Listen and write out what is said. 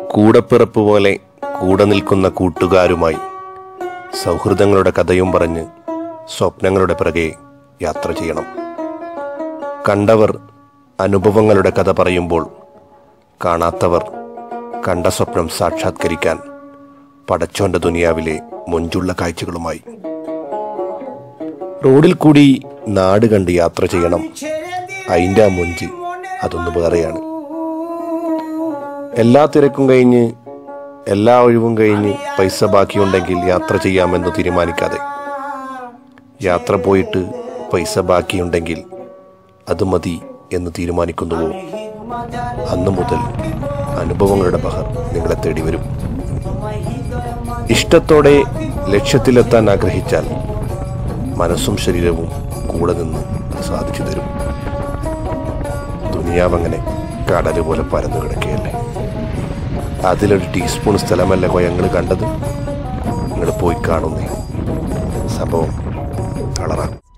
കൂടപ്പിറപ്പ് പോലെ കൂടെ നിൽക്കുന്ന കൂട്ടുകാരുമായി സൗഹൃദങ്ങളുടെ കഥയും പറഞ്ഞ് സ്വപ്നങ്ങളുടെ പിറകെ യാത്ര ചെയ്യണം. കണ്ടവർ അനുഭവങ്ങളുടെ കഥ പറയുമ്പോൾ കാണാത്തവർ കണ്ട സ്വപ്നം സാക്ഷാത്കരിക്കാൻ പടച്ചോന്റെ ദുനിയാവിലെ മൊഞ്ചുള്ള കാഴ്ചകളുമായി റോഡിൽ കൂടി നാട് കണ്ട് യാത്ര ചെയ്യണം. അതിൻ്റെ ആ മൊഞ്ച് അതൊന്ന് വേറെയാണ്. എല്ലാ തിരക്കും കഴിഞ്ഞ് എല്ലാ ഒഴിവും കഴിഞ്ഞ് പൈസ ബാക്കിയുണ്ടെങ്കിൽ യാത്ര ചെയ്യാമെന്ന് തീരുമാനിക്കാതെ യാത്ര പോയിട്ട് പൈസ ബാക്കിയുണ്ടെങ്കിൽ അത് മതി എന്ന് തീരുമാനിക്കുന്നുവോ, അന്നു മുതൽ അനുഭവങ്ങളുടെ ബഹർ നിങ്ങളെ തേടി വരും. ഇഷ്ടത്തോടെ ലക്ഷ്യത്തിലെത്താൻ ആഗ്രഹിച്ചാൽ മനസ്സും ശരീരവും കൂടെ നിന്ന് സാധിച്ചു തരും. ദുനിയാവങ്ങനെ കടല് പോലെ പരന്നു കിടക്കുകയല്ലേ. അതിലൊരു ടീസ്പൂൺ സ്ഥലമല്ല ഞങ്ങൾ കണ്ടത്. നിങ്ങൾ പോയി കാണുന്നേ, സംഭവം കളറാണ്.